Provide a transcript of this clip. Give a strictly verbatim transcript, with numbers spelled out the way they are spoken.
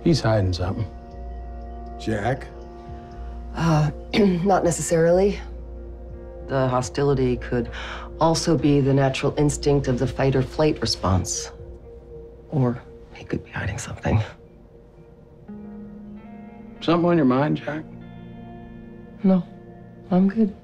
He's hiding something. Jack? Uh, not necessarily. The hostility could also be the natural instinct of the fight or flight response. Or he could be hiding something. Something on your mind, Jack? No, I'm good.